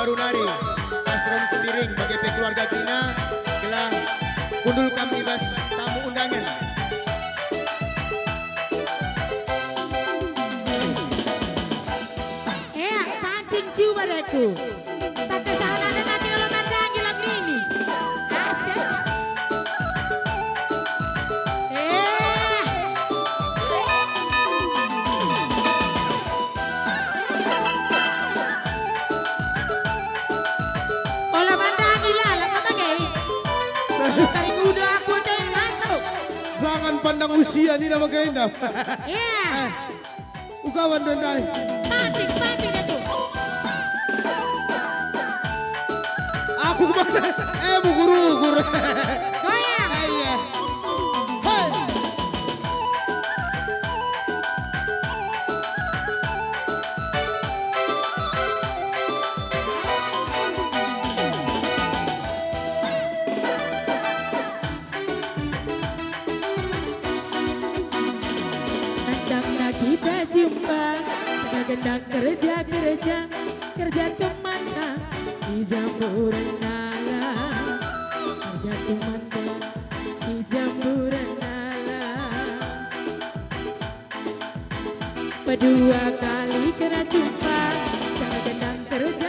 Marunari, Asron Sembiring, BGP Keluarga Gina, gelah kundul kami bas tamu undangan. Pancing cium padaku. Tak kesalahan ada nanti kalau mandangi lagu ini. Asik. Olah mandangi lah, lah apa gay? Tarik kuda aku teh masuk. Jangan pandang usia ni nama kena. Iya. Ukawan dondai. Pancing itu. Aku kemana? Bu guru. Goyang. Iya. Hei. Hendaklah kita jumpa, gendang kerja kemana di jamburan nala, kerja kemana di jamburan nala. Kedua kali kena jumpa, gendang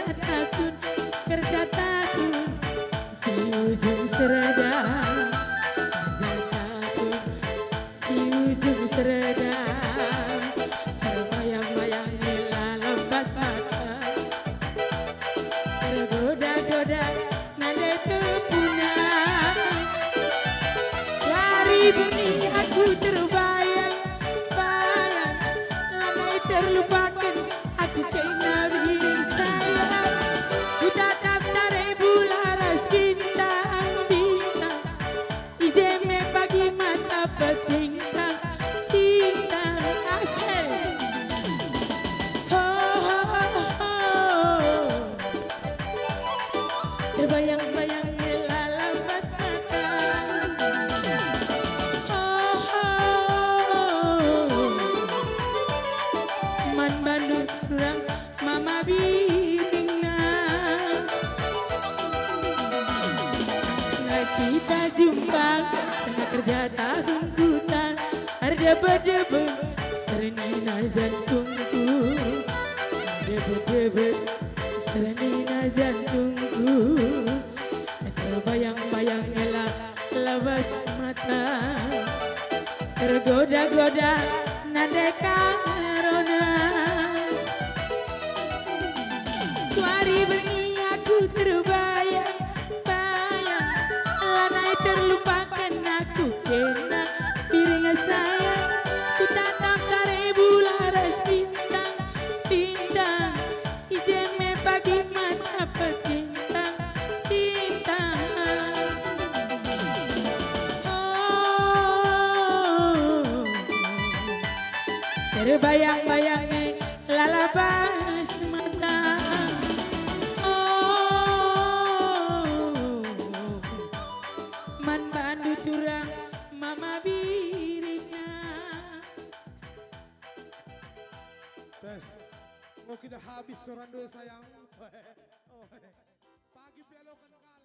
kerja takun, si ujung serada, kerja takun, si ujung serada. Ini aku terbayang, lama terlupakan aku kena diri saya. Ku tatap tarik bularas bintang, ijeme bagi mata petintang, asal. Terbayang-bayang lepas mata. Man Bandung kurang mama biringna. Nah kita jumpa tengah kerja tahun hutan, ada berdebe serenina jantungku, berdebe serenina jantungku. Terbayang-bayang elak lepas mata, tergoda-goda nada karona. Suari bernyi aku terbayang, lanai terlupakan aku kena piring saya. Ku tatap tarik bularas bintang, ijeme bagi mata petintang. Terbayang-bayangnya lalabas mata. Man bandu turang mama birina. Tes. Mau kita habis orang dua sayang. Pagi pialo kan